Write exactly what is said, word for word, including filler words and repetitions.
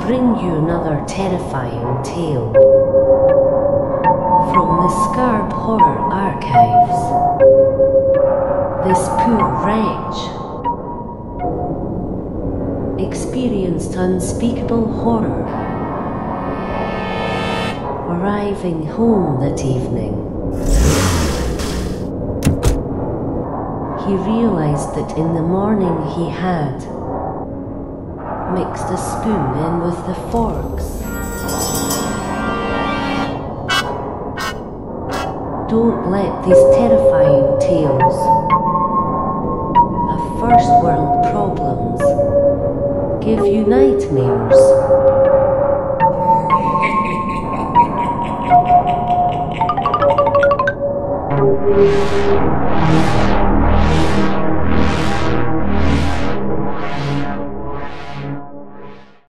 bring you another terrifying tale from the Scarbhorror Archives. This poor wretch experienced unspeakable horror arriving home that evening. He realized that in the morning he had mixed a spoon in with the forks. Don't let these terrifying tales of first world problems give you nightmares.